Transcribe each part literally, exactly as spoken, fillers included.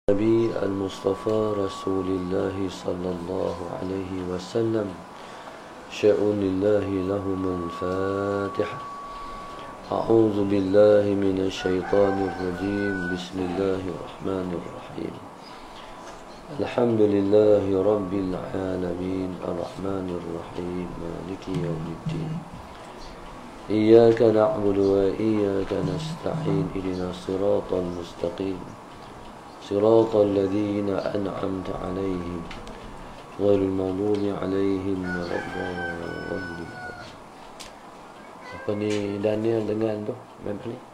Nabi al-Mustafa Rasulullah sallallahu alaihi wasallam sya'unillahi lahumul Fatihah. A'udzu billahi minasy syaithanir rajim. Bismillahirrahmanirrahim. Alhamdulillahi rabbil alamin arrahmanir rahim maliki yaumiddin. Iyyaka na'budu wa iyyaka nasta'in ihdinas siratal mustaqim. صراط الذين أنعمت عليهم غير المغضوب عليهم ولا الضالين. Apa ni Daniel dengan tu? Apa ni?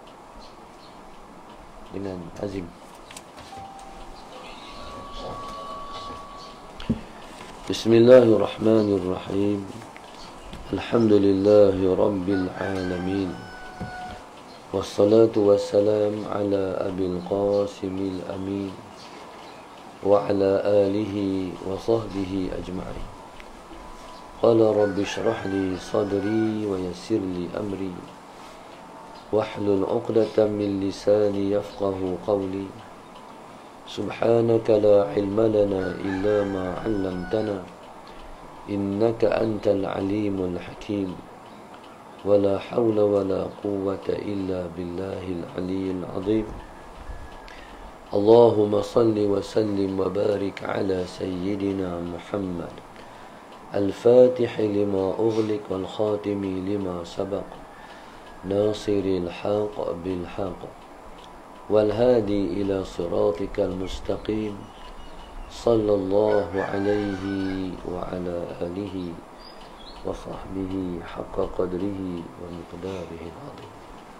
Dengan Azim. Bismillahirrahmanirrahim. Alhamdulillahi rabbil alamin. Wassalatu wassalam ala abil qasimil amin wa ala alihi wa sahbihi ajma'in. Qala rabbi shrah li sadri wa yassir li amri wahlul 'uqdatam min lisani yafqahu qawli. Subhanaka la ilma lana illa ma 'allamtana innaka antal alimul hakim. ولا حول ولا قوة إلا بالله العلي العظيم. اللهم صل وسلم وبارك على سيدنا محمد الفاتح لما أغلق والخاتم لما سبق ناصر الحق بالحق والهادي إلى صراطك المستقيم صلى الله عليه وعلى آله وصحبه حق قدره ومقداره العظيم.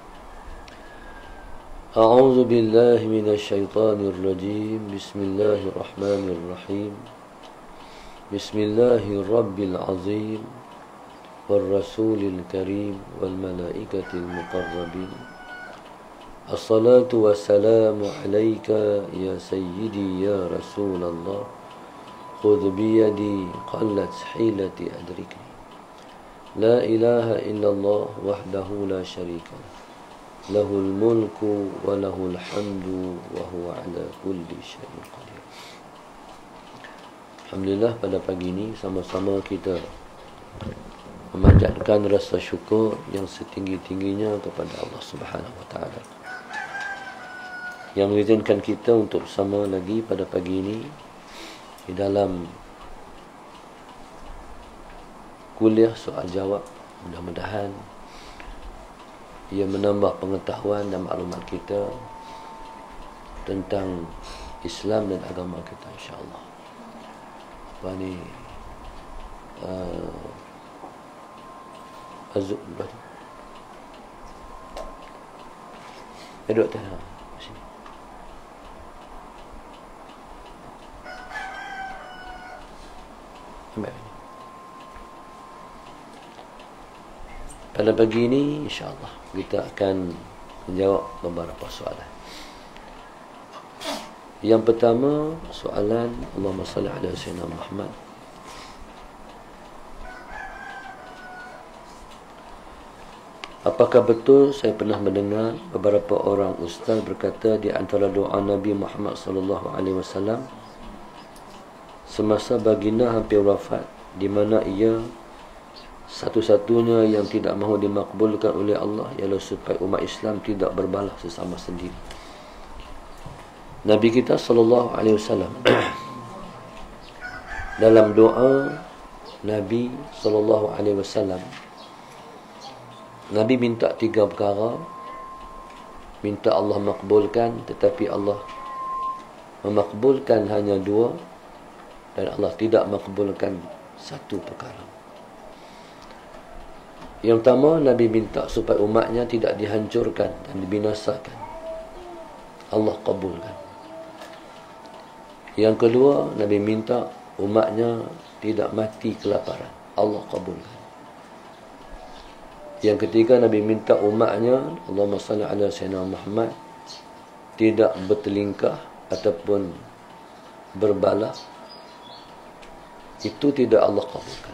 أعوذ بالله من الشيطان الرجيم. بسم الله الرحمن الرحيم. بسم الله الرب العظيم والرسول الكريم والملائكة المقربين. الصلاة والسلام عليك يا سيدي يا رسول الله. خذ بيدي قلت حيلتي أدركني. لا إله إلا الله وحده لا شريك له له الملك وله الحمد وهو على كل شيء قدير. Alhamdulillah, pada pagi ini sama-sama kita memanjatkan rasa syukur yang setinggi-tingginya kepada Allah Subhanahu wa taala yang mengizinkan kita untuk bersama lagi pada pagi ini di dalam kuliah soal jawab. Mudah-mudahan ia menambah pengetahuan dan maklumat kita tentang Islam dan agama kita, insya-Allah. Apa ni uh, Azub Eh, doktor ha, sini. Ambil ini. Pada pagi ini insya-Allah kita akan menjawab beberapa soalan. Yang pertama, soalan Allahumma salli ala sayyidina Muhammad. Apakah betul saya pernah mendengar beberapa orang ustaz berkata di antara doa Nabi Muhammad sallallahu alaihi wasallam semasa baginda hampir wafat, di mana ia satu-satunya yang tidak mahu dimakbulkan oleh Allah ialah supaya umat Islam tidak berbalah sesama sendiri. Nabi kita sallallahu alaihi wasallam dalam doa Nabi sallallahu alaihi wasallam, Nabi minta tiga perkara. Minta Allah makbulkan, tetapi Allah memakbulkan hanya dua, dan Allah tidak makbulkan satu perkara. Yang pertama, Nabi minta supaya umatnya tidak dihancurkan dan dibinasakan. Allah kabulkan. Yang kedua, Nabi minta umatnya tidak mati kelaparan. Allah kabulkan. Yang ketiga, Nabi minta umatnya, Allahumma salli ala sayyidina Muhammad, tidak bertelingkah ataupun berbalah. Itu tidak Allah kabulkan.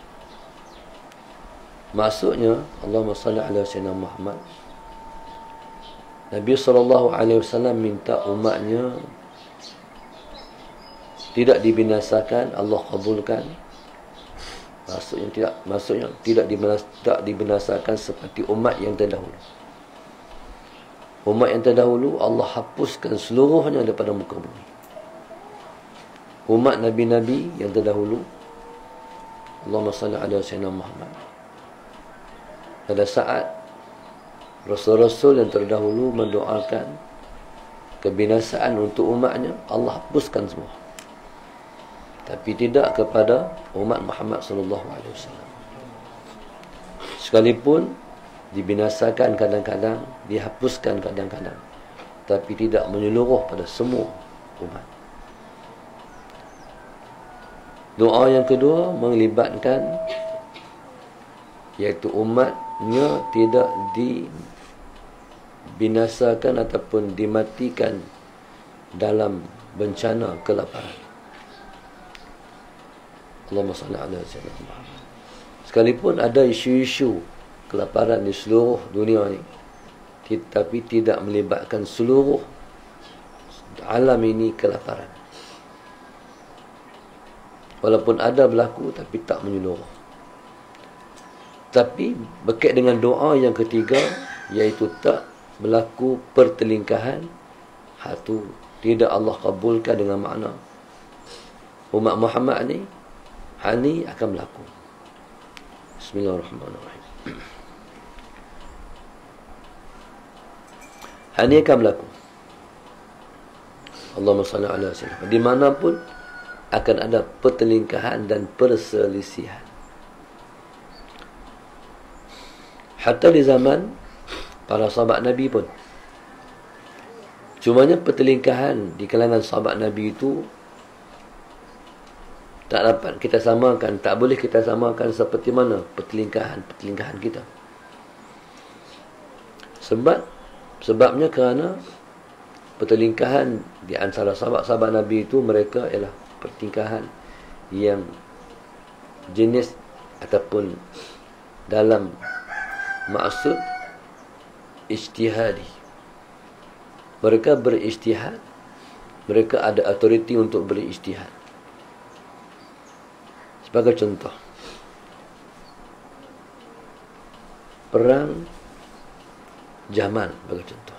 Maksudnya, Allahumma salli ala sayyidina Muhammad, Nabi sallallahu alaihi wasallam minta umatnya tidak dibinasakan, Allah kabulkan. Maksudnya tidak maksudnya tidak dibinasakan, tidak dibinasakan seperti umat yang terdahulu. Umat yang terdahulu Allah hapuskan seluruhnya daripada muka bumi. Umat nabi-nabi yang terdahulu, Allahumma salli ala sayyidina Muhammad, pada saat rasul-rasul yang terdahulu mendoakan kebinasaan untuk umatnya, Allah hapuskan semua. Tapi tidak kepada umat Muhammad sallallahu alaihi wasallam. Sekalipun dibinasakan kadang-kadang, dihapuskan kadang-kadang, tapi tidak menyeluruh pada semua umat. Doa yang kedua melibatkan, iaitu umatnya tidak dibinasakan ataupun dimatikan dalam bencana kelaparan. Allahumma salli ala sayyidina Muhammad. Sekalipun ada isu-isu kelaparan di seluruh dunia ini, tetapi tidak melibatkan seluruh alam ini kelaparan. Walaupun ada berlaku, tapi tak menyeluruh. Tapi berkait dengan doa yang ketiga, iaitu tak berlaku pertelingkahan, hatu tidak Allah kabulkan, dengan makna umat Muhammad ni hani akan berlaku. Bismillahirrahmanirrahim. Hani akan berlaku. Allahumma salli ala sayyidina. Di mana pun akan ada pertelingkahan dan perselisihan. Hatta di zaman para sahabat Nabi pun, cumanya pertelingkahan di kalangan sahabat Nabi itu tak dapat kita samakan, tak boleh kita samakan seperti mana pertelingkahan-pertelingkahan kita. Sebab sebabnya kerana pertelingkahan di antara sahabat-sahabat Nabi itu, mereka ialah pertelingkahan yang jenis ataupun dalam maksud ijtihadi. Mereka berijtihad, mereka ada autoriti untuk berijtihad. Sebagai contoh, perang Jamal sebagai contoh.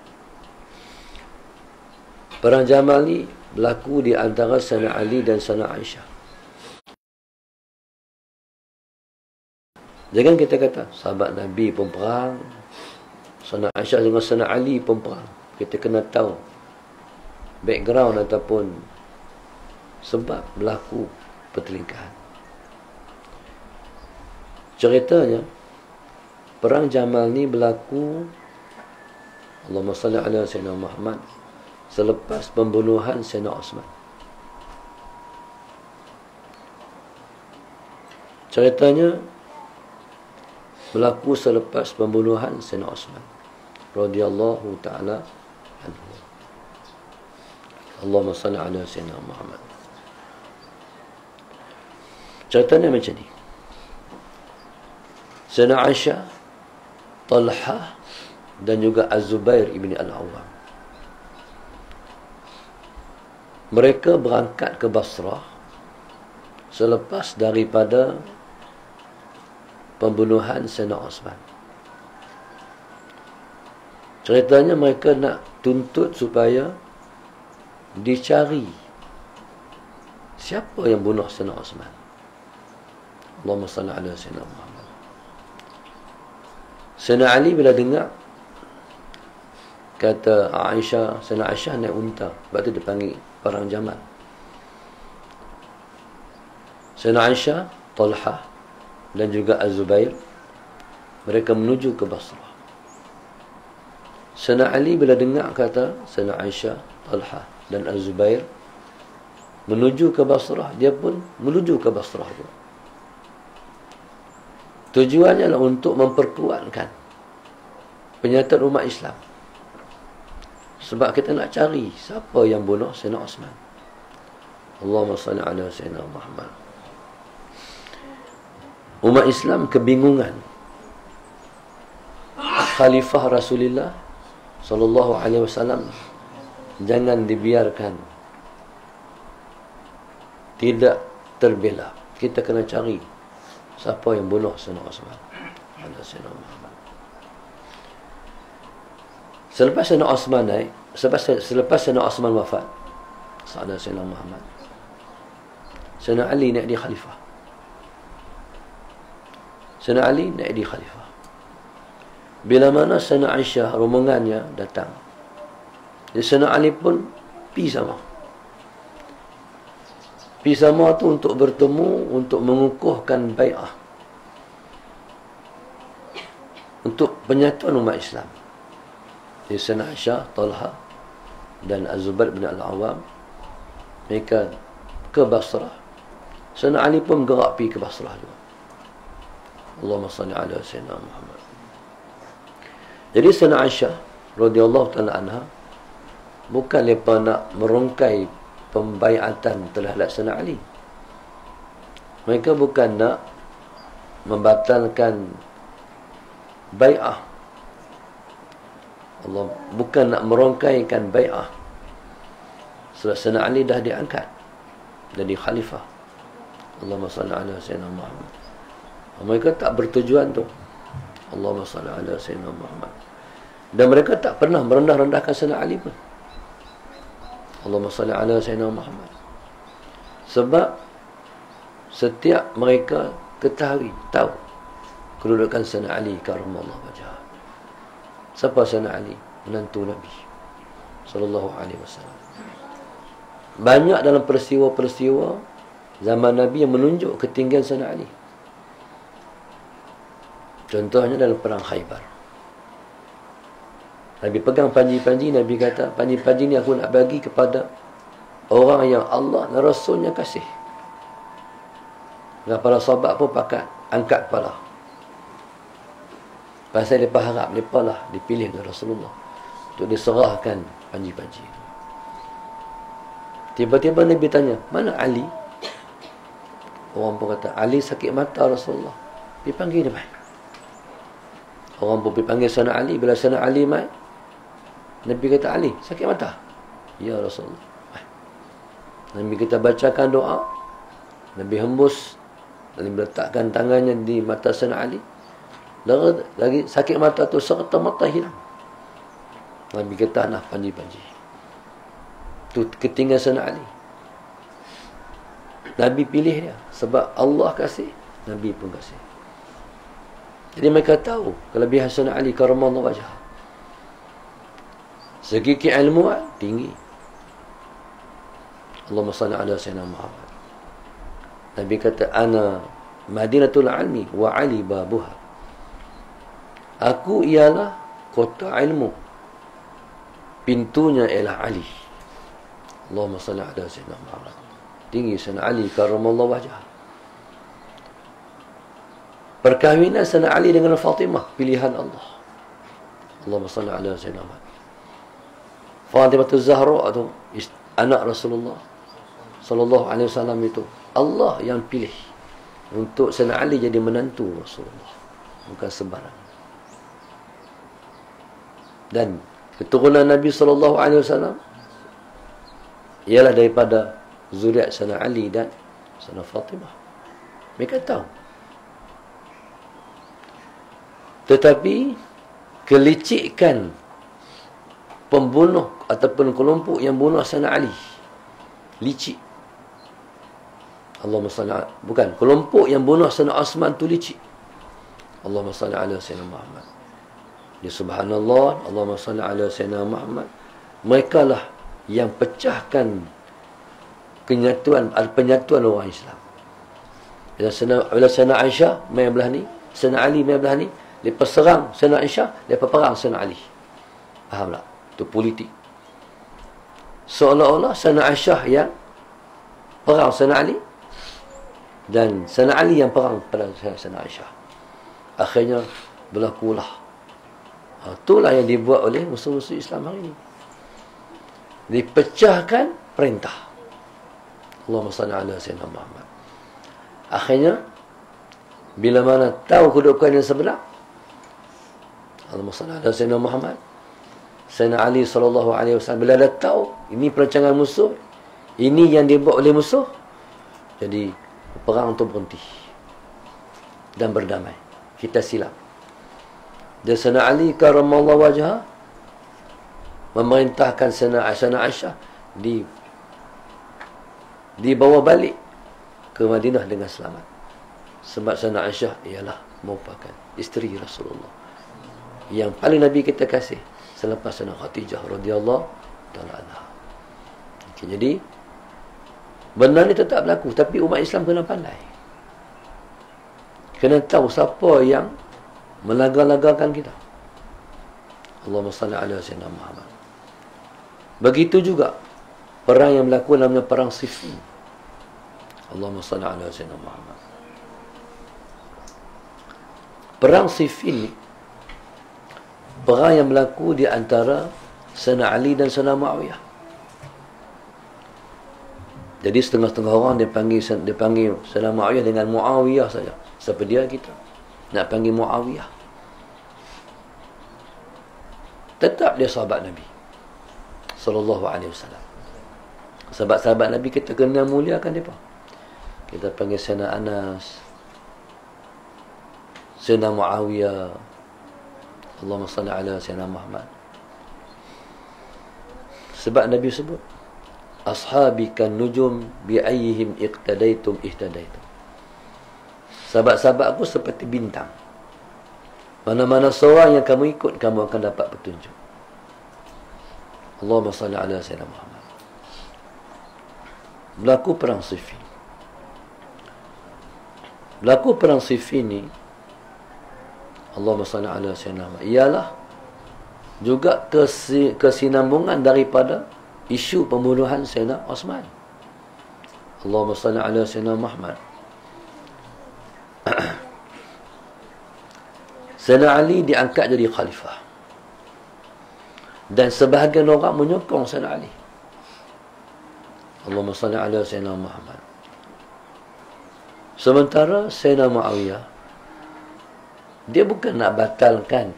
Perang Jamal ni berlaku di antara Sayyidina Ali dan Sayyidina Aisyah. Jangan kita kata sahabat Nabi pun perang, Sayyidina Aisyah dengan Sayyidina Ali pun perang. Kita kena tahu background ataupun sebab berlaku pertelingkahan. Ceritanya, perang Jamal ni berlaku, Allahumma salli ala sayyidina Muhammad, selepas pembunuhan Sayyidina Osman. Ceritanya berlaku selepas pembunuhan Sayyidina Osman radhiyallahu ta'ala anhu. Allahumma salli ala sayyidina Muhammad. Ceritanya macam ni. Sayyidina Aisyah, Talha dan juga Az-Zubair ibn Al-Awwam, mereka berangkat ke Basrah selepas daripada pembunuhan Sayyidina Osman. Ceritanya mereka nak tuntut supaya dicari siapa yang bunuh Sayyidina Osman. Allahumma salli ala sayyidina Muhammad. Sayyidina Ali bila dengar, kata Aisyah, Sayyidina Aisyah naik unta, sebab tu dia panggil perang Jamal. Sayyidina Aisyah, Talha dan juga Az-Zubair, mereka menuju ke Basrah. Sayyidina Ali bila dengar kata Sayyidina Aisyah, Talha dan Az-Zubair menuju ke Basrah, dia pun menuju ke Basrah juga. Tujuannya adalah untuk memperkuatkan penyataan umat Islam. Sebab kita nak cari siapa yang bunuh Sayyidina Osman. Allahumma salli ala sayyidina Muhammad. Umat Islam kebingungan. Khalifah Rasulullah sallallahu alaihi wasallam jangan dibiarkan tidak terbela. Kita kena cari siapa yang bunuh Sayyidina Osman. Ada Sayyidina Muhammad. Selepas Sayyidina Osman naik, selepas, selepas Sayyidina Osman wafat, ada Sayyidina Muhammad, Sayyidina Ali naik di khalifah. Sayyidina Ali naik di khalifah. Bila mana Sayyidina Aisyah rombongannya datang, jadi Sayyidina Ali pun pergi sama. Pergi sama tu untuk bertemu, untuk mengukuhkan bai'ah, untuk penyatuan umat Islam. Jadi Sayyidina Aisyah, Talha dan Az-Zubair bin Al-Awwam, mereka ke Basrah. Sayyidina Ali pun bergerak pergi ke Basrah juga. Allahumma salli ala Sayyidina Muhammad. Jadi Sayyidina Aisyah radhiyallahu ta'ala anha bukan mereka nak merungkai pembaiatan terhadap Sayyidina Ali. Mereka bukan nak membatalkan bai'ah. Allah bukan nak merongkaikan bai'ah. Sebab Sayyidina Ali dah diangkat jadi khalifah. Allahumma salli ala Sayyidina Muhammad. Mereka tak bertujuan tu. Allahumma salli ala Sayyidina Muhammad. Dan mereka tak pernah merendah-rendahkan Sayyidina Ali pun. Allahumma salli ala Sayyidina Muhammad. Sebab setiap mereka ketahui, tahu kedudukan Sayyidina Ali karamallahu wajhah. Siapa Sayyidina Ali? Menantu Nabi sallallahu alaihi wasallam. Banyak dalam peristiwa-peristiwa zaman Nabi yang menunjuk ketinggian Sayyidina Ali. Contohnya dalam perang Khaybar. Nabi pegang panji-panji, Nabi kata, panji-panji ni aku nak bagi kepada orang yang Allah dan Rasulnya kasih. Dan para sahabat pun pakat angkat kepala. Pasal mereka harap mereka lah dipilih oleh Rasulullah untuk diserahkan panji-panji. Tiba-tiba Nabi tanya, mana Ali? Orang pun kata, Ali sakit mata Rasulullah. Dipanggil dia mai. Orang pun dipanggil Sayyidina Ali. Bila Sayyidina Ali mai, Nabi kata, Ali sakit mata? Ya Rasulullah. Nabi kita bacakan doa, Nabi hembus, Nabi meletakkan tangannya di mata Sayyidina Ali. Lagi, lagi sakit mata tu serta mata hilang. Nabi kata, nah panji-panji. Tu ketinggalan Sayyidina Ali. Nabi pilih dia sebab Allah kasih, Nabi pun kasih. Jadi mereka tahu kelebihan Sayyidina Ali karamallahu wajhah. Segi keilmuan tinggi. Allahumma salli ala Sayyidina Muhammad. Nabi kata, ana Madinatul Ilmi wa Ali babuha. Aku ialah kota ilmu, pintunya ialah Ali. Allahumma salli ala Sayyidina Muhammad. Tinggi Sayyidina Ali karamallahu wajhah. Perkahwinan Sayyidina Ali dengan Fatimah, pilihan Allah. Allahumma salli ala Sayyidina Muhammad. Fatimah Zahra itu anak Rasulullah sallallahu alaihi wasallam, itu Allah yang pilih untuk Sayyidina Ali jadi menantu Rasulullah, bukan sembarang. Dan keturunan Nabi sallallahu alaihi wasallam ialah daripada zuriat Sayyidina Ali dan Sayyidina Fatimah. Mereka tahu. Tetapi kelicikan pembunuh ataupun kelompok yang bunuh Sayyidina Ali licik. Allahumma salli ala, bukan, kelompok yang bunuh Sayyidina Osman tu licik. Allahumma salli ala Sayyidina Muhammad. Ya subhanallah, Allahumma salli ala Sayyidina Muhammad. Mereka lah yang pecahkan kenyatuan, penyatuan orang Islam. Bila Sayyidina Aisyah main belah ni, Sayyidina Ali main belah ni, lepas serang Sayyidina Aisyah, lepas perang Sayyidina Ali. Faham tak? Itu politik. Seolah-olah Sayyidina Aisyah yang perang Sayyidina Ali dan Sayyidina Ali yang perang pada Sayyidina Aisyah. Akhirnya berlakulah. Ha, itulah yang dibuat oleh musuh-musuh Islam hari ini. Dipecahkan perintah. Allahumma salli ala Sayyidina Muhammad. Akhirnya bila mana tahu kedudukan yang sebenar, Allahumma salli ala Sayyidina Muhammad, Sayyidina Ali sallallahu alaihi wasallam bila dah tahu ini perancangan musuh, ini yang dibuat oleh musuh, Jadi perang untuk berhenti dan berdamai. Kita silap. Dan Sayyidina Ali karamallahu wajhah memerintahkan Sayyidina Aisyah di dibawa balik ke Madinah dengan selamat. Sebab Sayyidina Aisyah ialah merupakan isteri Rasulullah yang paling Nabi kita kasih selepas Sayyidina Khadijah radhiyallahu taala anha. Okay, jadi benda ni tetap berlaku, tapi umat Islam kena pandai. Kena tahu siapa yang melaga-lagakan kita. Allahumma salli ala sayyidina Muhammad. Begitu juga perang yang berlaku namanya perang Siffin. Allahumma salli ala sayyidina Muhammad. Perang Siffin ni perang yang berlaku di antara Sayyidina Ali dan Sayyidina Muawiyah. Jadi setengah-setengah orang dia panggil dia panggil Sayyidina Muawiyah dengan Muawiyah saja. Siapa dia kita nak panggil Muawiyah? Tetap dia sahabat Nabi sallallahu alaihi wasallam. Sahabat-sahabat Nabi kita kena muliakan depa. Kita panggil Sayyidina Anas, Sayyidina Muawiyah. Allahumma salli ala Sayyidina Muhammad. Sebab Nabi sebut, ashabi kan nujum bi ayyihim iqtadaitum ihtadaitum. Sahabat-sahabat aku seperti bintang. Mana-mana seorang yang kamu ikut, kamu akan dapat petunjuk. Allahumma salli ala Sayyidina Muhammad. Berlaku perang Siffin. Berlaku perang Siffin ni, Allahumma salli ala Sayyidina Muhammad, ialah juga kesinambungan daripada isu pembunuhan Sayyidina Osman. Allahumma salli ala Sayyidina Muhammad. Sayyidina Ali diangkat jadi khalifah. Dan sebahagian orang menyokong Sayyidina Ali. Allahumma salli ala Sayyidina Muhammad. Sementara Sayyidina Muawiyah, dia bukan nak batalkan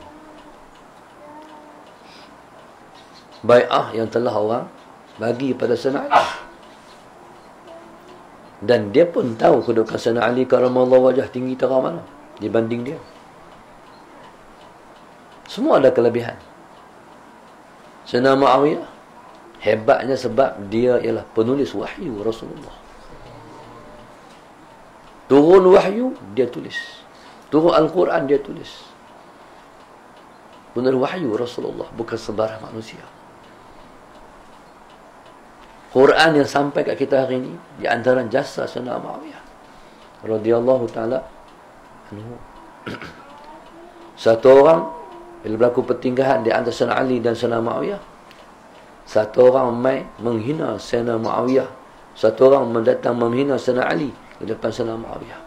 bai'ah yang telah orang bagi pada Sayyidina Ali. Dan dia pun tahu kedudukan Sayyidina Ali karamallahu wajah tinggi terang mana dibanding dia. Semua ada kelebihan. Sayyidina Muawiyah hebatnya sebab dia ialah penulis wahyu Rasulullah. Turun wahyu, dia tulis. Turun Al-Quran, dia tulis. Penulis wahyu Rasulullah, bukan sembarang manusia. Quran yang sampai kat kita hari ini di antara jasa Sayyidina Muawiyah radhiyallahu taala anhu. Satu orang bila berlaku pertinggahan di antara Sayyidina Ali dan Sayyidina Muawiyah, satu orang mai menghina Sayyidina Muawiyah, satu orang mendatang menghina Sayyidina Ali di depan Sayyidina Muawiyah.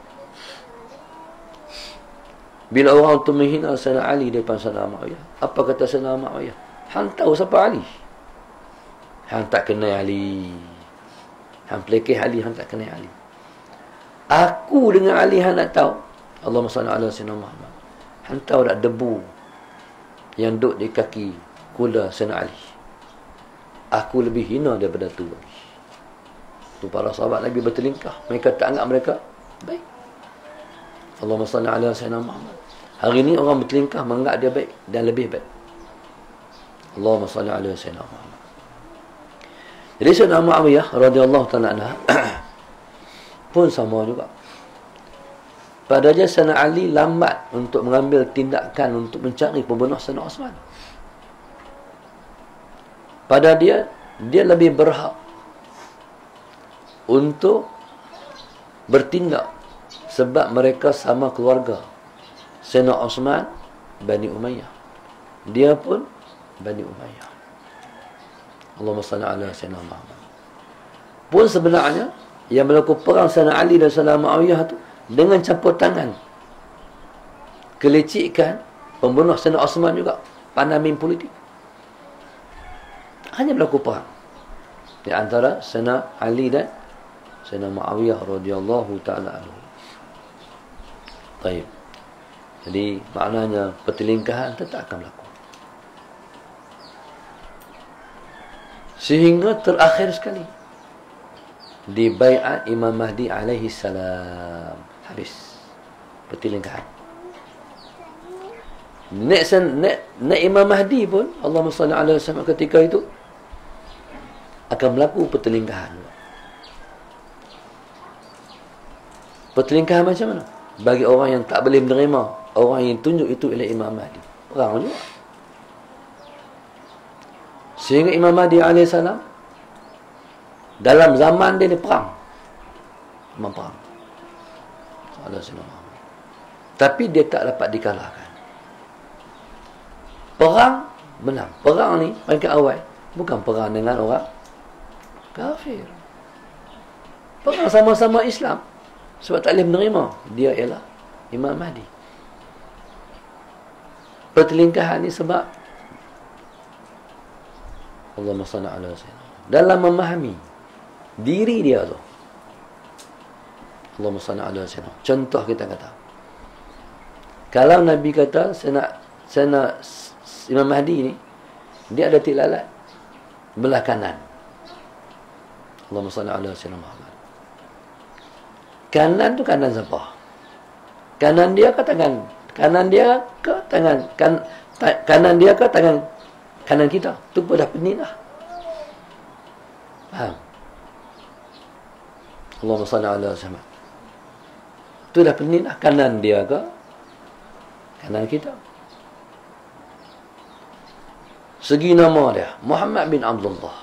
Bila orang tu menghina Sayyidina Ali di depan Sayyidina Muawiyah, apa kata Sayyidina Muawiyah? Hang tahu siapa Ali? Hang tak kenal Ali. Hang pelekeh Ali, hang tak kenal Ali. Aku dengan Ali hang nak tahu. Allahumma salli ala Sayyidina Muhammad. Hang tahu tak debu yang duduk di kaki kuda Sayyidina Ali? Aku lebih hina daripada tu lagi. Tu para sahabat Nabi bertelingkah. Mereka tak anggap mereka baik. Allahumma salli ala Sayyidina Muhammad. Hari ini orang bertelingkah menganggap dia baik dan lebih baik. Allahumma salli ala Sayyidina Muhammad. Jadi Sayyidina Muawiyah radhiyallahu ta'ala anha pun sama juga. Pada dia Sayyidina Ali lambat untuk mengambil tindakan untuk mencari pembunuh Sayyidina Osman. Pada dia, dia lebih berhak untuk bertindak sebab mereka sama keluarga. Sayyidina Osman Bani Umayyah, dia pun Bani Umayyah. Allahumma salli ala Sayyidina Muhammad. Pun sebenarnya yang berlaku perang Sayyidina Ali dan Sayyidina Muawiyah tu dengan campur tangan kelicikan pembunuh Sayyidina Osman juga, panamin politik. Hanya berlaku perang di antara Sayyidina Ali dan Sayyidina Muawiyah radhiyallahu ta'ala anhu. Baik. Jadi maknanya pertelingkahan tetap akan berlaku. Sehingga terakhir sekali di bai'at Imam Mahdi alaihi salam. Habis pertelingkahan. Nek nek nek Imam Mahdi pun, Allahumma salli alaihi wasallam, ketika itu akan berlaku pertelingkahan. Pertelingkahan macam mana? Bagi orang yang tak boleh menerima, orang yang tunjuk itu ialah Imam Mahdi, perang juga. Sehingga Imam Mahdi alaihi salam dalam zaman dia ni perang. Memang perang. Tapi dia tak dapat dikalahkan. Perang menang. Perang ni mereka awal bukan perang dengan orang kafir. Perang sama-sama Islam. Sebab tak boleh menerima dia ialah Imam Mahdi. Pertelingkahan ni sebab Allahumma salli ala sayyidina, dalam memahami diri dia tu. Allahumma salli ala sayyidina. Contoh kita kata, kalau Nabi kata saya nak saya nak Imam Mahdi ni, dia ada tilalat belah kanan. Allahumma salli ala sayyidina Muhammad. Kanan tu kanan siapa? Kanan dia ke tangan? Kanan dia ke tangan? Kan, ta, kanan dia ke tangan kanan kita? Tu pun dah pening lah. Faham? Allahumma salli ala sayyidina. Tu dah pening lah. Kanan dia ke kanan kita? Segi nama dia Muhammad bin Abdullah.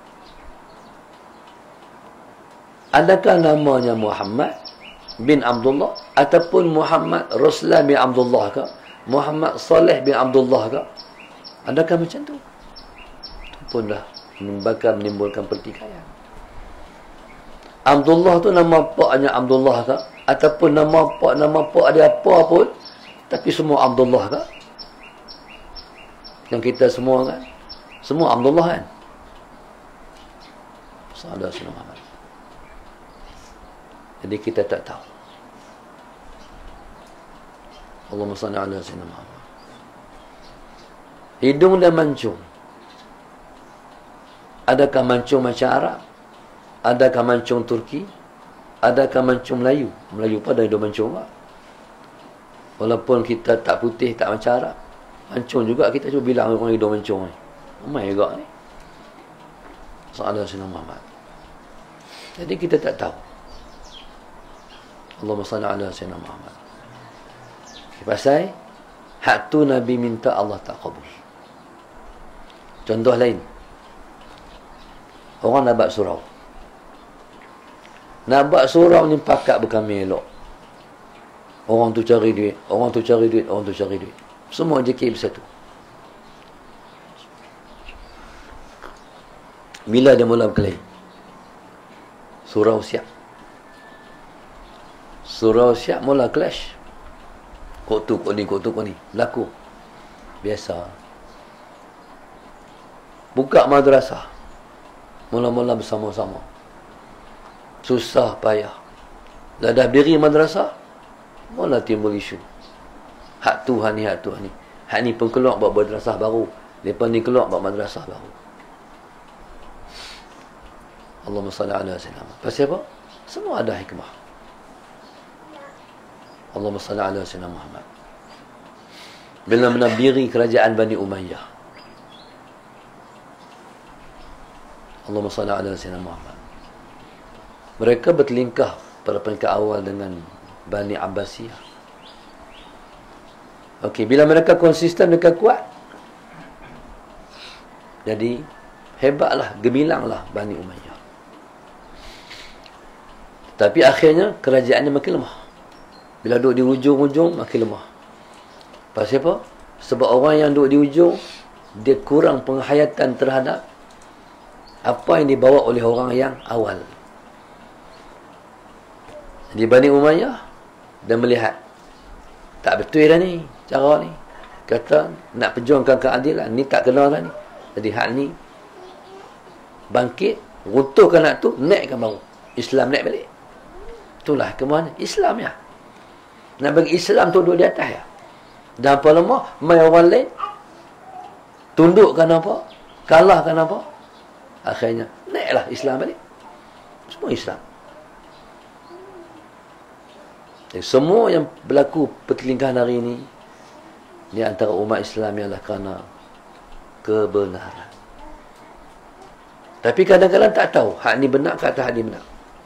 Adakah namanya Muhammad bin Abdullah ataupun Muhammad Rasulullah bin Abdullah ke? Muhammad Saleh bin Abdullah ke? Adakah macam tu? Itu pun dah bakal menimbulkan pertikaian. Abdullah tu nama paknya Abdullah ke? Ataupun nama pak nama pak dia apa pun, tapi semua Abdullah ke? Yang kita semua kan, semua Abdullah kan? Sahabat Rasulullah Muhammad. Jadi kita tak tahu. Allahumma salli ala sayyidina Muhammad. Hidung dan mancung. Adakah mancung macam Arab? Adakah mancung Turki? Adakah mancung Melayu? Melayu pada hidung mancung tak? Walaupun kita tak putih, tak macam Arab, mancung juga kita cuba bilang orang hidung mancung ni. Ramai juga ni. Sallallahu alaihi wasallam. Jadi kita tak tahu. Allahumma salli ala sayyidina Muhammad. Pasal hak tu Nabi minta Allah tak kabul. Contoh lain, orang nak buat surau. Nak buat surau ni pakat bukan melok. Orang tu cari duit, orang tu cari duit, orang tu cari duit. Semua J K bersatu. Bila dia mula berkelahi? Surau siap. Surau siap mula clash. Kok tu, kok ni, kok tu, kok ni. Berlaku. Biasa. Buka madrasah. Mula-mula bersama-sama. Susah payah. Dah dah berdiri madrasah, mula timbul isu. Hak tu, hak ni, hak tu, hak ni. Hak ni pun keluar buat madrasah baru. Lepas ni keluar buat madrasah baru. Allahumma salli ala sayyidina. Pasal apa? Semua ada hikmah. Allahumma salli ala sayyidina Muhammad. Bila menabiri kerajaan Bani Umayyah, Allahumma salli ala sayyidina Muhammad, mereka bertelingkah pada peringkat awal dengan Bani Abbasiyah. Okey, bila mereka konsisten, mereka kuat, jadi hebatlah, gemilanglah Bani Umayyah. Tapi akhirnya kerajaannya makin lemah. Bila duduk di ujung-ujung, makin lemah. Pasal apa? Sebab orang yang duduk di ujung, dia kurang penghayatan terhadap apa yang dibawa oleh orang yang awal. Di Bani Umayyah, dia melihat tak betul dah ni cara ni. Kata nak perjuangkan keadilan, ni tak kena dah ni. Jadi hak ni bangkit, runtuhkan hak tu, naikkan baru. Islam naik balik. Itulah kemana Islam ya. Nak bagi Islam tu duduk di atas ya. Dan apa lemah, mai orang lain tundukkan apa, kalahkan apa, akhirnya naiklah Islam balik. Semua Islam. Jadi, semua yang berlaku pertelingkahan hari ini di antara umat Islam ialah kerana kebenaran. Tapi kadang-kadang tak tahu hak ni benar ke atas hak ni benar.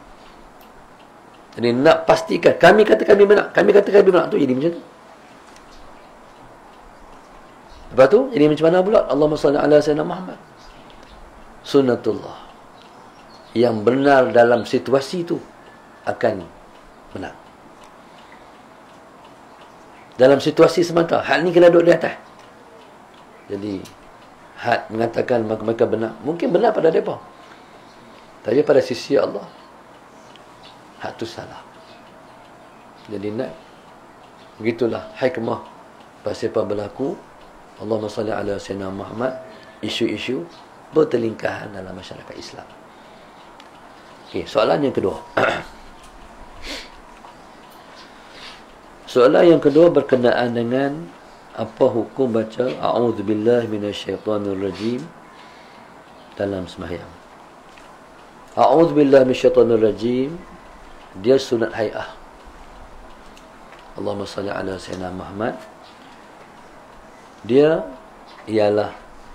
Jadi nak pastikan, kami kata kami benar, kami kata kami benar, tu jadi macam tu. Lepas tu jadi macam mana pula? Allahumma salli ala sayyidina Muhammad. Sunnatullah. Yang benar dalam situasi tu akan benar. Dalam situasi semata, hak ni kena duduk di atas. Jadi hak mengatakan mereka benar, mungkin benar pada mereka, tapi pada sisi Allah hak tu salah. Jadi nak begitulah hikmah pasal apa berlaku Allahumma salli ala sayyidina Muhammad, isu-isu bertelingkahan dalam masyarakat Islam. Okey, soalan yang kedua. Soalan yang kedua berkenaan dengan apa hukum baca a'udzubillahi minasyaitonirrajim dalam sembahyang. A'udzubillahi minasyaitonirrajim dia sunat hai'ah. Allahumma salli ala sayyidina Muhammad. Dia ialah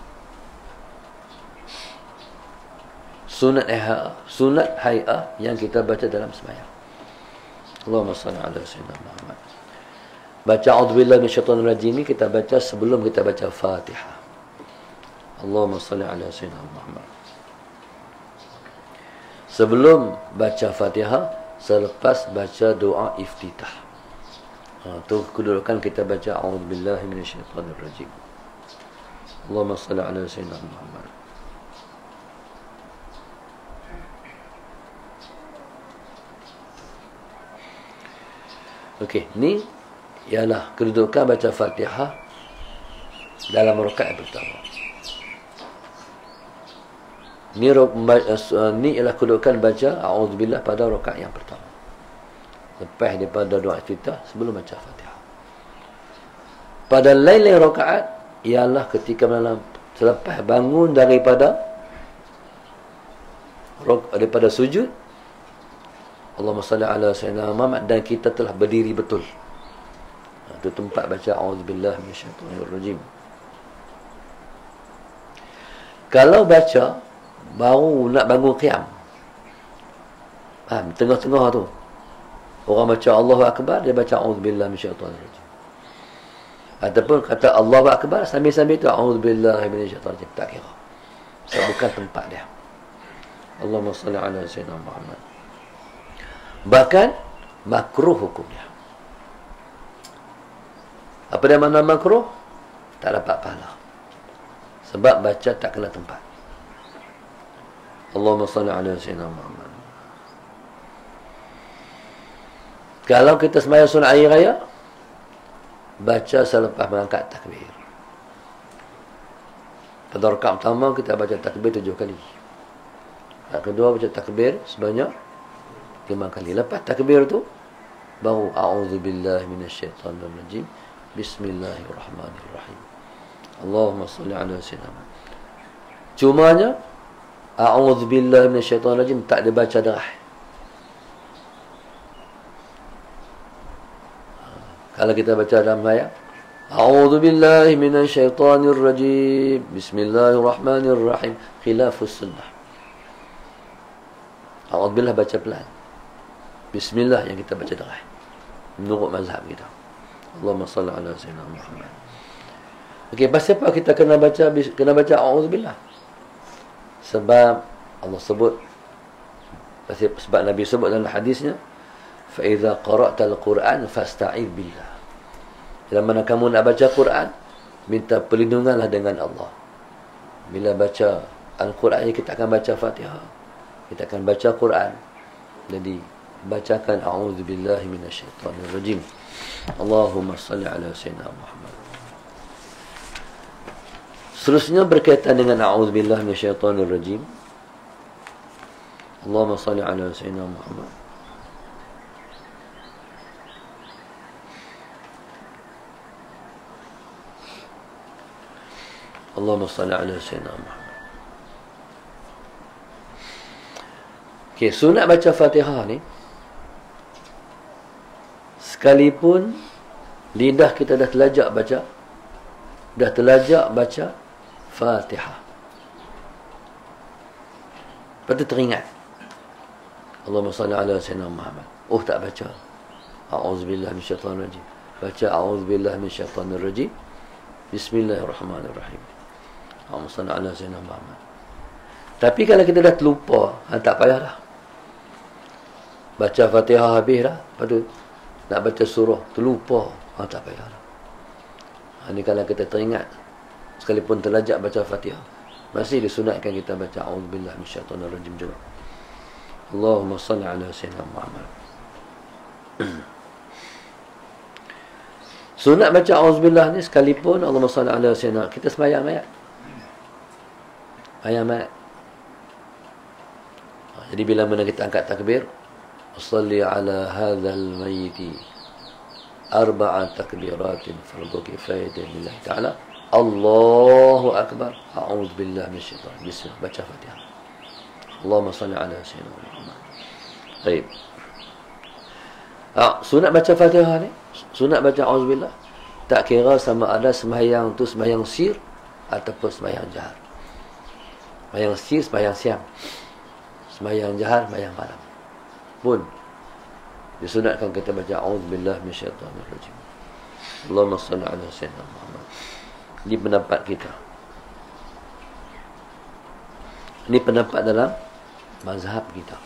sunat hai'ah, sunat hai'ah yang kita baca dalam sembahyang. Allahumma salli ala sayyidina Muhammad. Baca a'udzubillahi minasyaitonirrajim ni kita baca sebelum kita baca Fatihah. Allahumma salli ala sayyidina Muhammad. Sebelum baca Fatihah, selepas baca doa iftitah. Ha, tu kedudukan kita baca a'udzubillahi minasyaitonirrajim. Allahumma salli ala sayyidina Muhammad. Okey, ni ialah kedudukan baca Fatihah dalam rakaat pertama. Ni ni ialah kedudukan baca a'udzubillah pada rakaat yang pertama. Lepas daripada doa iftitah sebelum baca Fatihah. Pada lain-lain rakaat ialah ketika malam selepas bangun daripada daripada sujud, Allahumma salli ala sayyidina Muhammad, dan kita telah berdiri betul. Itu tempat baca a'udzubillahi minasyaitonirrajim. Kalau baca baru nak bangun qiyam, faham, tengah-tengah tu orang baca Allahu akbar, dia baca a'udzubillahi minasyaitonirrajim, ataupun kata Allahu akbar sambil-sambil tu a'udzubillahi minasyaitonirrajim, tak kira, sebab bukan tempat dia. Allahumma salli ala sayyidina Muhammad. Bahkan makruh hukumnya. Apa dia makna makruh? Tak dapat pahala, sebab baca tak kena tempat. Allahumma salli ala sayyidina Muhammad. Kalau kita sembahyang sunat hari raya, baca selepas mengangkat takbir. Pada rakaat pertama kita baca takbir tujuh kali. Rakaat kedua baca takbir sebanyak lima kali. Lepas takbir tu baru a'udzubillahi minasyaitonirrajim, bismillahirrahmanirrahim, Allahumma salli ala sayyidina Muhammad. Cumanya a'udzubillahi minasyaitonirrajim tak dibaca derah. Kalau kita baca dalam ayat a'udzubillahi minasyaitonirrajim, bismillahirrahmanirrahim, khilafus sunnah. A'udzubillah baca pelan, bismillah yang kita baca derah menurut mazhab kita. Allahumma salli ala sayyidina Muhammad. Okey, pasal apa kita kena baca kena baca a'udzubillah? Sebab Allah sebut, sebab Nabi sebut dalam hadisnya, fa idza qara'tal Qur'an fasta'idz billah. Bila mana kamu nak baca Quran, minta perlindunganlah dengan Allah. Bila baca Al-Quran, kita akan baca Fatihah, kita akan baca Quran, jadi bacakan a'udzubillahi minasyaitonirrajim. Allahumma salli ala sayyidina Muhammad. Seterusnya berkaitan dengan a'udzubillahi minasyaitonirrajim. Allahumma salli ala sayyidina Muhammad. Allahumma salli ala sayyidina Muhammad. Okey, sunat baca Fatihah ni, sekalipun lidah kita dah terlajak baca, dah terlajak baca Fatihah, lepas tu teringat Allahumma salli ala sayyidina Muhammad, oh tak baca a'udzubillah minasyaitanir rajim, baca a'udzubillah minasyaitanir rajim, bismillahirrahmanirrahim, Allahumma salli ala sayyidina Muhammad. Tapi kalau kita dah terlupa, ha, tak payah dah, baca Fatihah habis dah, lepas tu nak baca surah terlupa, ha, tak payah dah. Ha, ni kalau kita teringat sekalipun terlajak baca Fatihah, masih disunatkan kita baca a'udzubillah minasyaitanir rajim juga. Allahumma salli ala sayyidina Muhammad. Sunat baca auzubillah ni sekalipun Allahumma salli ala sayyidina, kita sembahyang mayat. Sembahyang mayat. Jadi bila mana kita angkat takbir, salli ala hadzal mayyit arba'a takbiratin fardu kifayah lillahi ta'ala, Allahu akbar, a'udzubillahi minasyaitanir rajim, bismillah, baca Fatihah. Allahumma salli ala sayyidina Muhammad. Baik. Ah, sunat baca Fatihah ni, sunat baca auzubillah, tak kira sama ada sembahyang tu sembahyang sir ataupun sembahyang jahar. Sembahyang sir, sembahyang siang, sembahyang jahar, sembahyang malam pun disunatkan kita baca auzubillah minasyaitanir rajim, Allahumma salli ala sayyidina Muhammad. Ini pendapat kita. Ini pendapat dalam mazhab kita.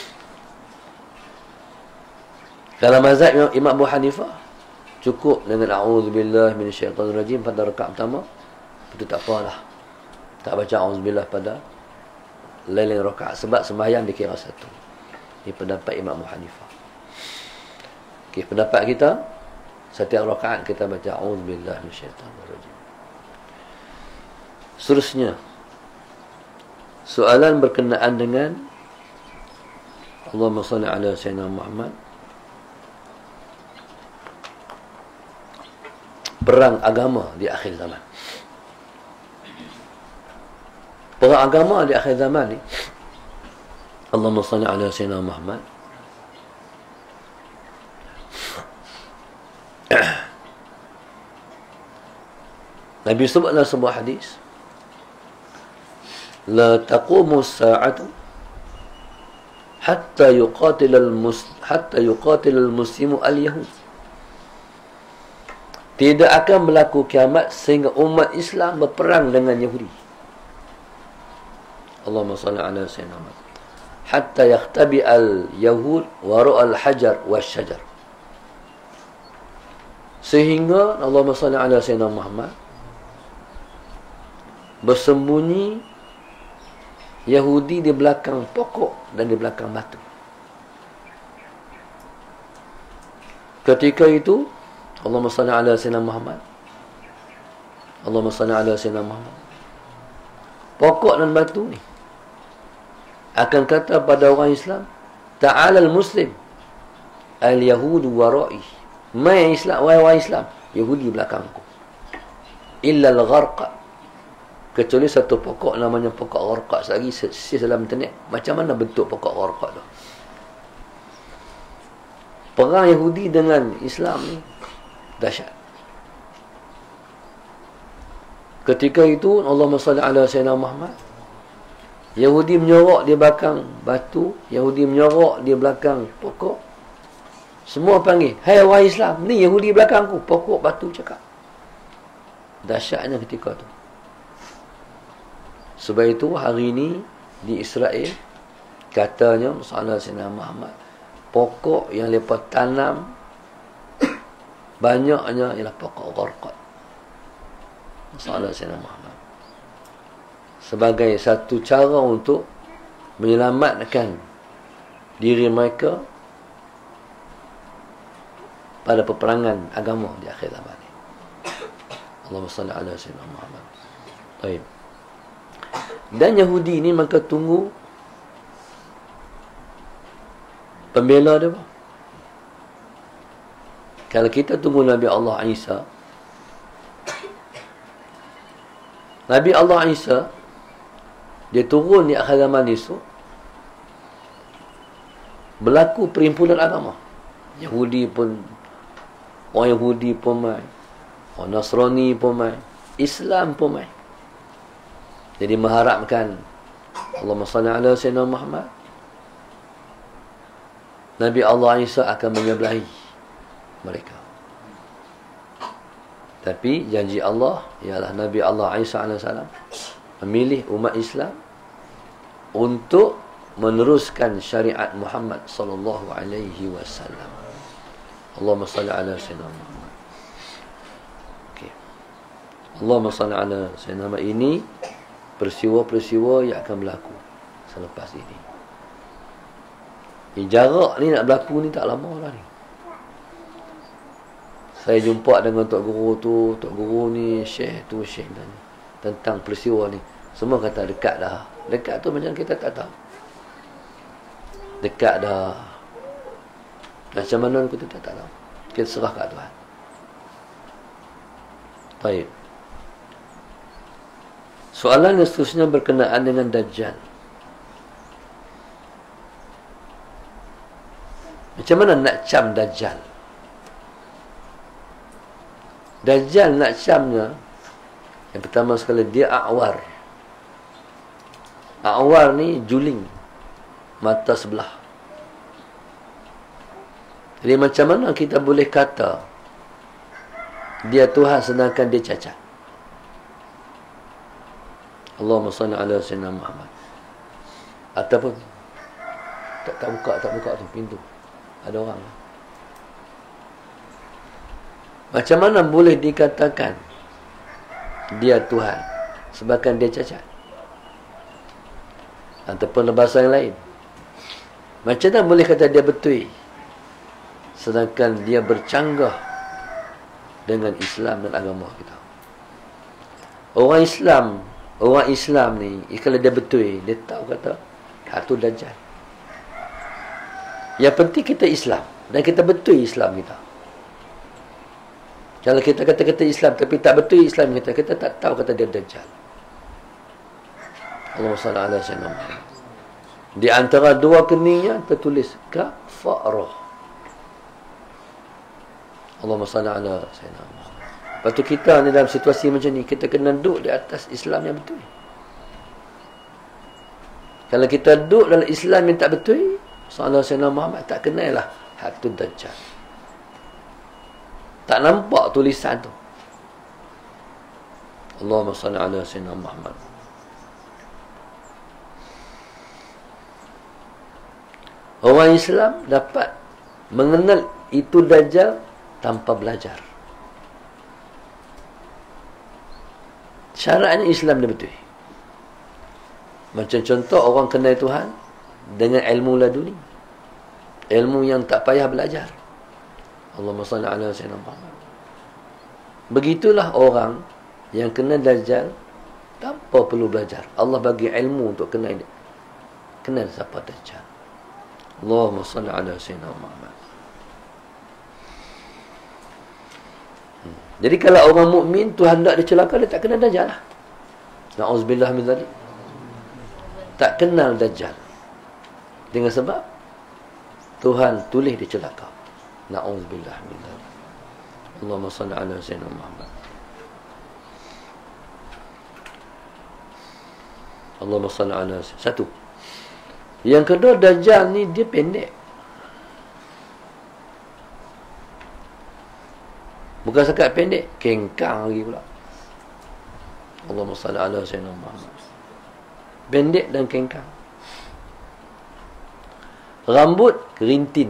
Dalam mazhab Imam, Imam Abu Hanifah, cukup dengan a'udzubillah minasyaitanir rajim pada rakaat pertama, itu tak apalah. Tak baca a'udzubillah pada lain-lain rakaat, sebab sembahyang dikira satu. Ini pendapat Imam Abu Hanifah. Okey, pendapat kita, setiap rakaat kita baca a'udzubillah minasyaitanir rajim. Seterusnya, soalan berkenaan dengan Allahumma salli ala sayyidina Muhammad, perang agama di akhir zaman. Perang agama di akhir zaman ni, Allahumma salli ala sayyidina Muhammad, Nabi sebut dalam sebuah hadis, la taqumu as-sa'atu hatta yuqatil al-mus hatta yuqatil al-muslimu al-yahud. Tidak akan berlaku kiamat sehingga umat Islam berperang dengan Yahudi. Allahumma salli ala sayyidina Muhammad. Hatta yakhtabi al-yahud wara al-hajar wasyajar. Sehingga Allahumma salli ala sayyidina Muhammad, bersembunyi Yahudi di belakang pokok dan di belakang batu. Ketika itu Allahumma salli ala sayyidina Muhammad, Allahumma salli ala sayyidina Muhammad, pokok dan batu ni akan kata pada orang Islam, ta'ala al-muslim al-yahudu wara'i, mai Islam, wahai orang Islam, Yahudi belakangku, illa al-gharqa, kecuali satu pokok namanya pokok gharqa. Selagi sis dalam internet, macam mana bentuk pokok gharqa tu. Perang Yahudi dengan Islam ni dahsyat. Ketika itu Allahumma salli ala sayyidina Muhammad, Yahudi menyorok di belakang batu, Yahudi menyorok di belakang pokok. Semua panggil, hai orang Islam, ni Yahudi belakangku, pokok batu cakap. Dahsyatnya ketika tu. Sebab itu hari ini di Israel, katanya Sallallahu Alaihi Muhammad, pokok yang mereka tanam banyaknya ialah pokok gharqad. Sallallahu Alaihi Muhammad, sebagai satu cara untuk menyelamatkan diri mereka pada peperangan agama di akhir zaman ini. Allahumma salli ala sayyidina Muhammad. Baik. Dan Yahudi ni maka tunggu pembela dia. Kalau kita tunggu Nabi Allah Isa, Nabi Allah Isa dia turun di akhir zaman esok, berlaku perimpunan agama. Yahudi pun, orang Yahudi pun mai, orang Nasrani pun mai, Islam pun mai. Jadi mengharapkan Allahumma salli ala Sayyidina Muhammad, Nabi Allah Isa akan menyebelahi mereka. Tapi janji Allah ialah Nabi Allah Isa alaihissalam memilih umat Islam untuk meneruskan syariat Muhammad sallallahu alaihi wasallam. Allahumma salli ala Sayyidina Muhammad. Okey. Allahumma salli ala Sayyidina Muhammad. Ini peristiwa-peristiwa yang akan berlaku selepas ini. Eh, jarak ni nak berlaku ni tak lama lah ni. Saya jumpa dengan Tok Guru tu, Tok Guru ni, Syekh tu, Syekh ni, tentang peristiwa ni. Semua kata dekat dah. Dekat tu macam kita tak tahu. Dekat dah. Macam mana kita tak tahu. Kita serah kat Tuhan. Baik. Soalan yang seterusnya berkenaan dengan Dajjal. Macam mana nak cam Dajjal? Dajjal nak camnya, yang pertama sekali dia a'war. A'war ni juling, mata sebelah. Jadi macam mana kita boleh kata dia Tuhan sedangkan dia cacat? Allahumma salli ala Sayyidina Muhammad. Ataupun tak tak buka, tak buka tu pintu. Ada orang. Macam mana boleh dikatakan dia Tuhan sebabkan dia cacat? Ataupun bahasa yang lain, macam mana boleh kata dia betul sedangkan dia bercanggah dengan Islam dan agama kita? Orang Islam, orang Islam ni, kalau dia betul, dia tahu kata hak tu Dajjal. Yang penting kita Islam dan kita betul Islam kita. Kalau kita kata-kata Islam tapi tak betul Islam kita, kita tak tahu kata dia Dajjal. Allahumma salli ala Sayyidina Muhammad. Di antara dua keningnya tertulis kafarah. Allahumma salli ala Sayyidina Muhammad. Lepas tu kita ni dalam situasi macam ni, kita kena duduk di atas Islam yang betul. Kalau kita duduk dalam Islam yang tak betul, sallallahu alaihi wasallam Muhammad, tak kenal lah hak tu Dajjal. Tak nampak tulisan tu. Allahumma salli ala Sayyidina Muhammad. Orang Islam dapat mengenal itu Dajjal tanpa belajar. Syaratnya Islam dia betul. Macam contoh orang kenal Tuhan dengan ilmu laduni, ilmu yang tak payah belajar. Allahumma salli ala Sayyidina Muhammad. Begitulah orang yang kenal Dajjal tanpa perlu belajar. Allah bagi ilmu untuk kenal dia. Kenal siapa Dajjal. Allahumma salli ala Sayyidina Muhammad. Hmm. Jadi kalau orang mukmin Tuhan tak dicelaka, dia tak kenal Dajjal lah. Na'udzubillah min dzalik. Tak kenal Dajjal. Dengan sebab Tuhan tulis dia celaka. Na'udzubillah min dzalik. Allahumma salli ala Sayyidina Muhammad. Allahumma salli ala Sayyidina. Satu. Yang kedua, Dajjal ni dia pendek. Bukan sekat pendek, kengkang lagi pula. Allahumma salli ala Sayyidina Muhammad. Pendek dan kengkang. Rambut kerintin.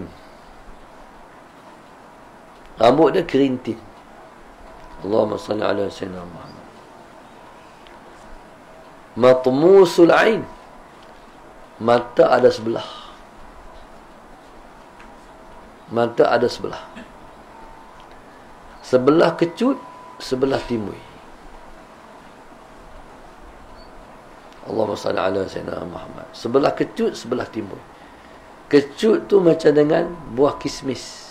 Rambut dia kerintin. Allahumma salli ala Sayyidina Muhammad. Matmusul ain. Mata ada sebelah. Mata ada sebelah. Sebelah kecut, sebelah timbul. Allahumma salli ala Sayyidina Muhammad. Sebelah kecut, sebelah timbul. Kecut tu macam dengan buah kismis.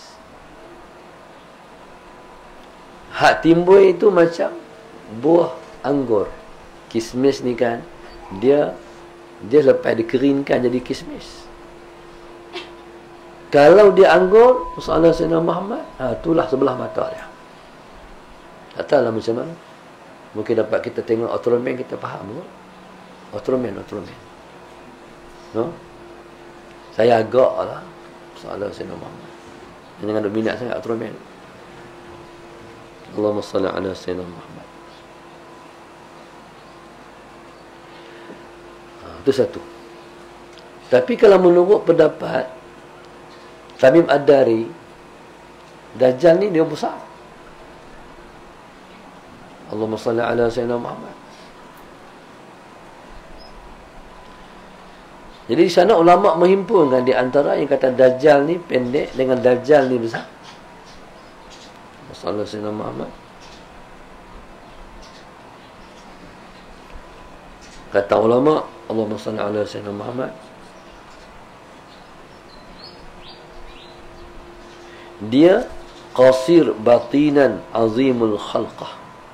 Hak timbul itu macam buah anggur. Kismis ni kan, dia dia lepas dikeringkan jadi kismis. Kalau dia anggur, masalah Sayyidina Muhammad, ha, itulah sebelah mata dia. Tak tahulah macam mana. Mungkin dapat kita tengok Ultraman, kita faham ke? Ultraman, Ultraman. No? Saya agak lah masalah Sayyidina Muhammad. Jangan ada minat sangat Ultraman. Allahumma salli ala Sayyidina Muhammad. Ha, itu satu. Tapi kalau menurut pendapat Tamim Ad-Dari, Dajjal ni dia besar. Allahumma salli ala Sayyidina Muhammad. Jadi di sana ulama menghimpunkan di antara yang kata Dajjal ni pendek dengan Dajjal ni besar. Masalah Sayyidina Muhammad. Kata ulama, Allahumma salli ala Sayyidina Muhammad, dia qasir batinan azimul khalqah.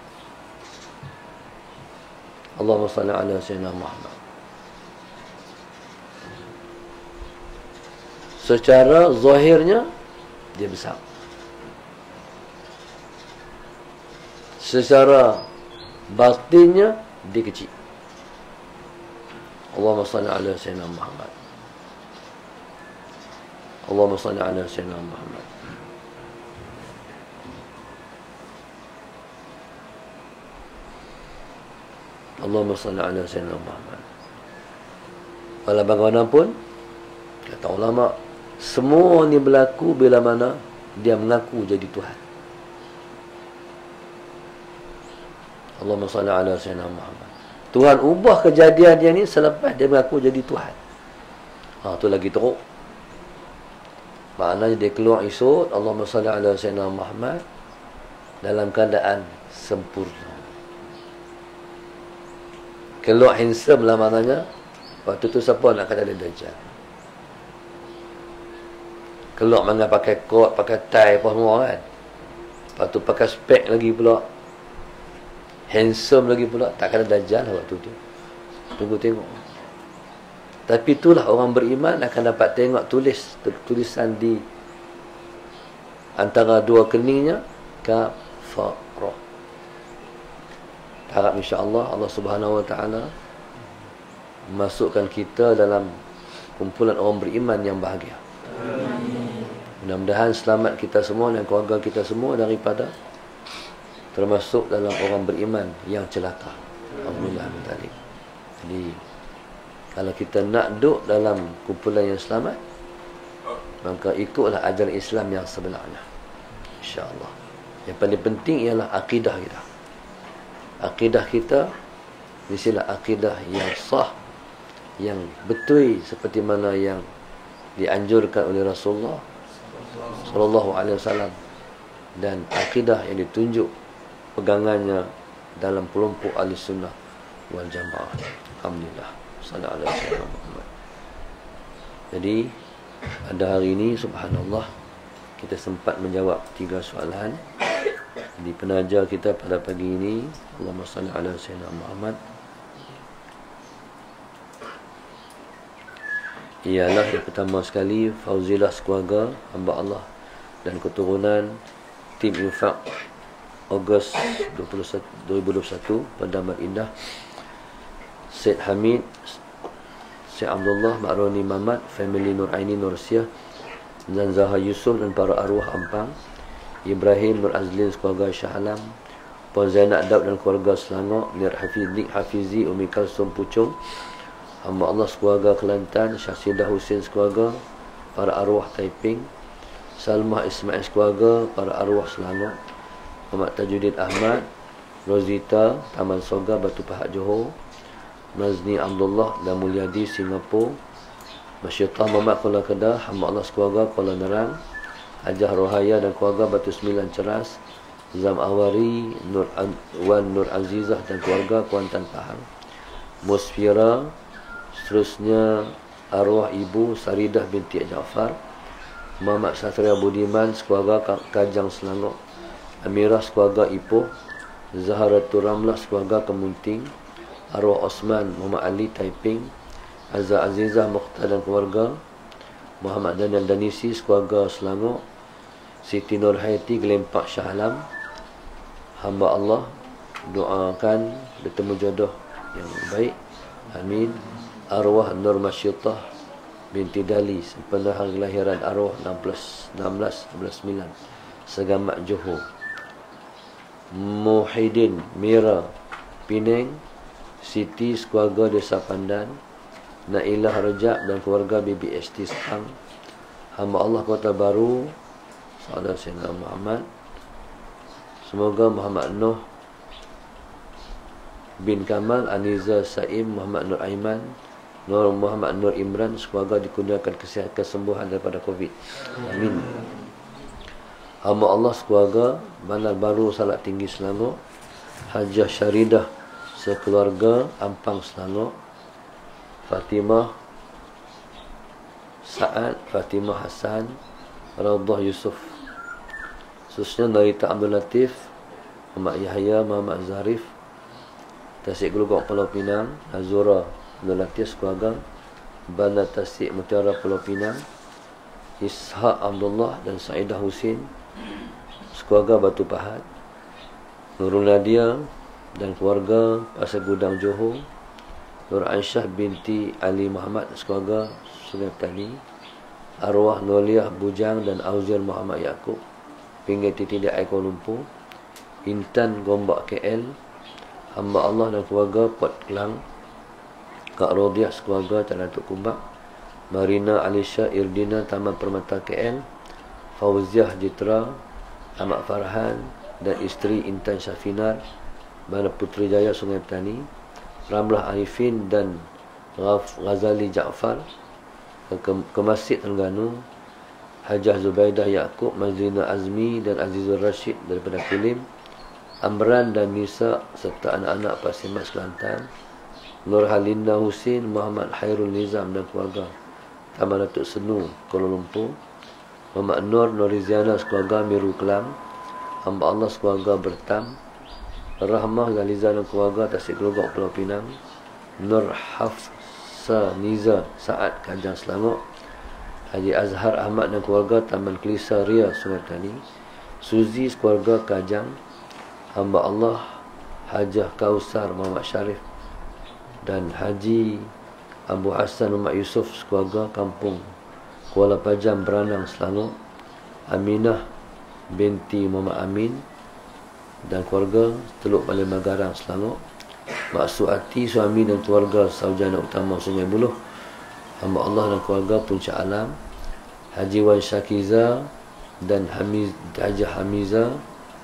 Allahumma salli ala Sayyidina Muhammad. Secara zahirnya dia besar, secara batinnya dia kecil. Allahumma salli ala Sayyidina Muhammad. Allahumma salli ala Sayyidina Muhammad. Allahumma salli ala Sayyidina Muhammad. Walau bagaimanapun, kata ulama, semua ni berlaku bila mana dia mengaku jadi Tuhan. Allahumma salli ala Sayyidina Muhammad. Tuhan ubah kejadian dia ni selepas dia mengaku jadi Tuhan. Ha, tu lagi teruk. Maknanya dia keluar esok, Allahumma salli ala Sayyidina Muhammad, dalam keadaan sempurna. Keluar handsome lah maknanya. Waktu tu siapa nak kata dia Dajjal? Keluar mana pakai kot, pakai tie apa semua kan. Lepas tu pakai spek lagi pula, handsome lagi pula. Tak kata Dajjal lah waktu tu. Tunggu tengok. Tapi itulah orang beriman akan dapat tengok tulis tulisan di antara dua keningnya, kafarah. Harap insya-Allah Allah Subhanahu wa taala masukkan kita dalam kumpulan orang beriman yang bahagia. Amin. Mudah-mudahan selamat kita semua dan keluarga kita semua daripada termasuk dalam orang beriman yang celaka. Alhamdulillah min dzalik. Jadi kalau kita nak duduk dalam kumpulan yang selamat, maka ikutlah ajaran Islam yang sebenarnya, insya-Allah. Yang paling penting ialah akidah kita. Akidah kita mestilah akidah yang sah, yang betul seperti mana yang dianjurkan oleh Rasulullah sallallahu alaihi wasallam, dan akidah yang ditunjuk pegangannya dalam kelompok Ahlussunnah wal Jamaah. Alhamdulillah. Sallallahu alaihi wasallam. Jadi pada hari ini subhanallah kita sempat menjawab tiga soalan di penaja kita pada pagi ini. Allahumma salli ala Sayyidina Muhammad. Ialah yang pertama sekali, Fauzilah sekeluarga hamba Allah dan keturunan tim infak Ogos dua ribu dua puluh satu pada Damar Indah, Syed Hamid, Syed Abdullah, Makroni Mamat, family Nur Aini Nursiah, dan Zaha Yusuf dan para arwah Ampang, Ibrahim Nur Azlin keluarga Shah Alam, Puan Zainab Daud dan keluarga Selangor, Nir Hafizi Hafizi Umi Kalsum Pucung, hamba Allah keluarga Kelantan, Syahsidah Husin keluarga, para arwah Taiping, Salmah Ismail keluarga, para arwah Selangor, Muhammad Tajuddin Ahmad, Rosita Taman Soga Batu Pahat Johor, Nazni Abdullah dan Mulyadi Singapura, Masyidah Muhammad Kuala Kedah, hamba Allah keluarga Kuala Nerang, Hajah Rohaya dan keluarga Batu Sembilan Ceras, Zam Awari, Nur Wan Nur Azizah dan keluarga Kuantan Pahang, Musfira, seterusnya arwah ibu Saridah binti Jaafar, Muhammad Satria Budiman keluarga Kajang Selangor, Amirah keluarga Ipoh, Zaharatul Ramlah keluarga Kemunting, arwah Osman Muhammad Ali Taiping, Azza Azizah Mukhtar dan keluarga, Muhammad Daniel Danisi, keluarga Selangor. Siti Nur Hayati, Gelempak Shah Alam. Hamba Allah doakan bertemu jodoh yang baik. Amin. Arwah Nur Masyitah binti Dali, sempena hari kelahiran arwah enam belas sembilan Segamat Johor. Muhyiddin Mira Penang, Siti keluarga Desa Pandan. Nailah Rejab dan keluarga B B S T Sepang. Hamba Allah Kota Baru, saudara Sayyidina Muhammad. Semoga Muhammad Nuh bin Kamal, Aniza Saim, Muhammad Nur Aiman, Nur Muhammad Nur Imran, semoga dikurniakan kesihatan kesembuhan daripada Covid. Amin. Hamba Allah sekeluarga Bandar Baru Salak Tinggi Selangor. Hajah Syaridah sekeluarga Ampang Selangor. Fatimah Saad, Fatimah Hassan, Raudah Yusuf. Khususnya Narita Abdul Latif, Muhammad Yahya, Muhammad Zarif, Tasik Gelugok Pulau Pinang, Azura Abdul Latif sekeluarga Bandar Tasik Mutiara Pulau Pinang. Ishaq Abdullah dan Saidah Husin, sekeluarga Batu Pahat. Nurul Nadia dan keluarga Pasar Gudang Johor. Nur Aisyah binti Ali Muhammad, sekeluarga Sungai Petani. Arwah Noliah Bujang dan Auzir Muhammad Yaakob, Pinggir Titi Dai Kuala Lumpur. Intan Gombak K L. Hamba Allah dan keluarga Port Kelang. Kak Rodiah sekeluarga Tanah Tuk Kumbak. Marina Alisha Irdina, Taman Permata K L. Fauziah Jitra, Ahmad Farhan dan isteri Intan Syafinar, Bandar Puteri Jaya Sungai Petani. Ramlah Arifin dan Ghazali Jaafar ke, ke Masjid Terengganu. Hajah Zubaidah Yaakob, Mazlina Azmi dan Azizul Rashid daripada Kulim. Amran dan Nisa serta anak-anak Pasimat Kelantan. Nur Halinda Husin, Muhammad Hairul Nizam dan keluarga Taman Datuk Senu Kuala Lumpur. Muhammad Nur Nuriziana sekeluarga Miru Kelang. Hamba Allah sekeluarga Bertam. Rahmah Galiza dan keluarga Tasik Gelugok Pulau Pinang. Nur Hafsa Niza Saad, Kajang Selangor. Haji Azhar Ahmad dan keluarga Taman Kelisa Ria Sungai Petani. Suzi keluarga Kajang. Hamba Allah Hajah Kausar Muhammad Syarif dan Haji Abu Hassan Muhammad Yusuf keluarga Kampung Kuala Pajam Beranang Selangor. Aminah binti Muhammad Amin dan keluarga Teluk Balai Magarang Selangor. Mak Suati suami dan keluarga Sarjana Utama Sungai Buloh. Hamba Allah dan keluarga Puncak Alam. Haji Wan Syakiza dan Hamiz, Hajah Hamiza,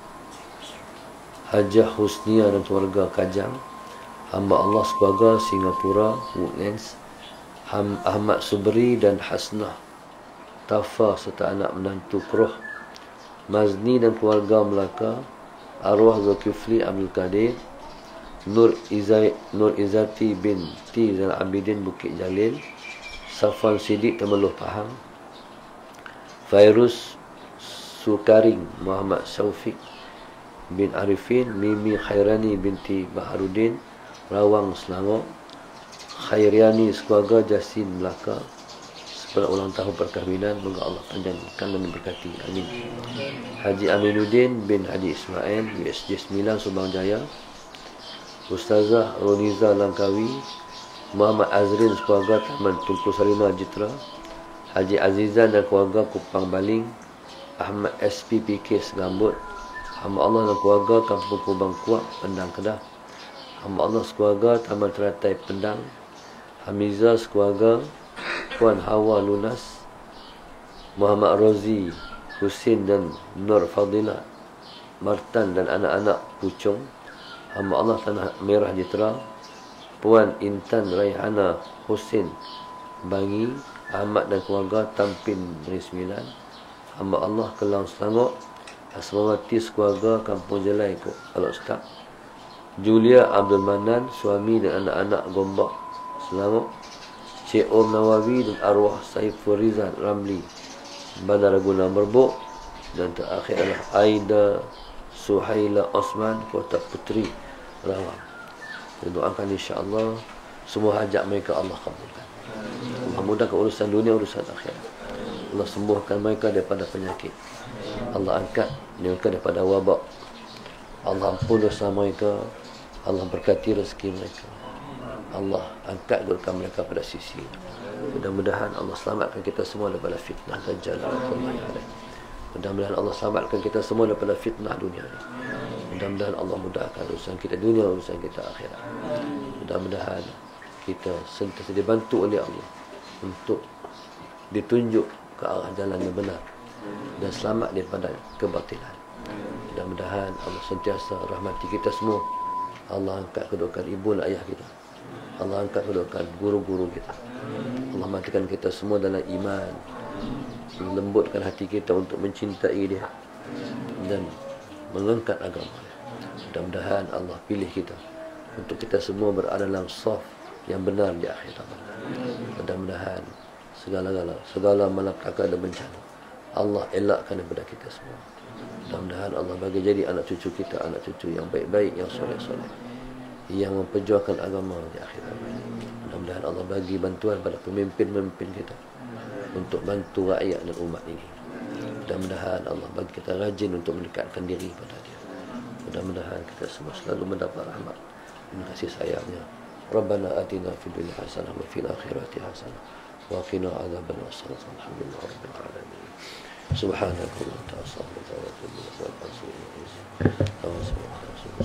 Hajah Husnia dan keluarga Kajang. Hamba Allah sekeluarga Singapura Woodlands. Ham, Ahmad Subri dan Hasnah Tafa serta anak menantu Kroh. Mazni dan keluarga Melaka. Arwah Zulkifli Abdul Qadir. Nur Izai, Nur Izati binti Zainal Abidin Bukit Jalil. Safwan Sidik Temeloh Pahang. Fairuz Sukaring Muhammad Syafiq bin Arifin. Mimi Khairani binti Baharudin Rawang Selangor. Khairiani sekeluarga Jasin Melaka pada ulang tahun perkahwinan. Moga Allah panjangkan dan memberkati. Amin. Haji Aminuddin bin Haji Ismail U S J sembilan Subang Jaya. Ustazah Roniza Langkawi. Muhammad Azrin keluarga Taman Tunku Sarina Jitra. Haji Azizan dan keluarga Kupang Baling. Ahmad S P P K Segambut. Hamba Allah dan keluarga Kampung Kubang Kuak Pendang Kedah. Hamba Allah sekeluarga Taman Teratai Pendang. Hamizah sekeluarga Puan Hawa Lunas. Muhammad Rozi Husin dan Nur Fadilah Martan dan anak-anak Pucung. Hamba Allah Tanah Merah Jitra. Puan Intan Raihana Husin Bangi. Ahmad dan keluarga Tampin Negeri Sembilan. Hamba Allah Kelang Selangor. Asmawati keluarga Kampung Jelai Alok Stak. Julia Abdul Manan suami dan anak-anak Gombak Selangor. Cik Om Nawawi dan arwah Saiful Rizal Ramli Bandar Ragunan Merbuk. Dan terakhir adalah Aida Suhaila Osman Kota Puteri Rawang. Kita doakan insya-Allah semua hajat mereka Allah kabulkan. Allah mudahkan urusan dunia, urusan akhirat. Allah sembuhkan mereka daripada penyakit. Allah angkat mereka daripada wabak. Allah ampun dosa mereka. Allah berkati rezeki mereka. Allah angkat golkan mereka pada sisi. Mudah-mudahan Allah selamatkan kita semua daripada fitnah Dajjal. Mudah-mudahan Allah selamatkan kita semua daripada fitnah dunia ini. Mudah-mudahan Allah mudahkan urusan kita dunia, urusan kita akhirat. Mudah-mudahan kita sentiasa dibantu oleh Allah untuk ditunjuk ke arah jalan yang benar dan selamat daripada kebatilan. Mudah-mudahan Allah sentiasa rahmati kita semua. Allah angkat kedudukan ibu dan ayah kita. Allah angkat kedudukan guru-guru kita. Allah matikan kita semua dalam iman, lembutkan hati kita untuk mencintai dia dan mengangkat agama dia. Mudah-mudahan Allah pilih kita untuk kita semua berada dalam saf yang benar di akhirat. Mudah-mudahan segala-gala segala malapetaka dan bencana Allah elakkan daripada kita semua. Mudah-mudahan Allah bagi jadi anak cucu kita anak cucu yang baik-baik, yang soleh-soleh, yang memperjuangkan agama di akhirat. Mudah-mudahan Allah bagi bantuan pada pemimpin-pemimpin kita untuk bantu rakyat dan umat ini. Mudah-mudahan Allah bagi kita rajin untuk mendekatkan diri pada dia. Mudah-mudahan kita semua selalu mendapat rahmat dan kasih sayangnya. Rabbana atina fid dunya hasanah wa fil akhirati hasanah wa qina adzabannar. Alhamdulillah rabbil alamin. Subhanakallahumma wa bihamdika astaghfiruka wa atubu ilaik.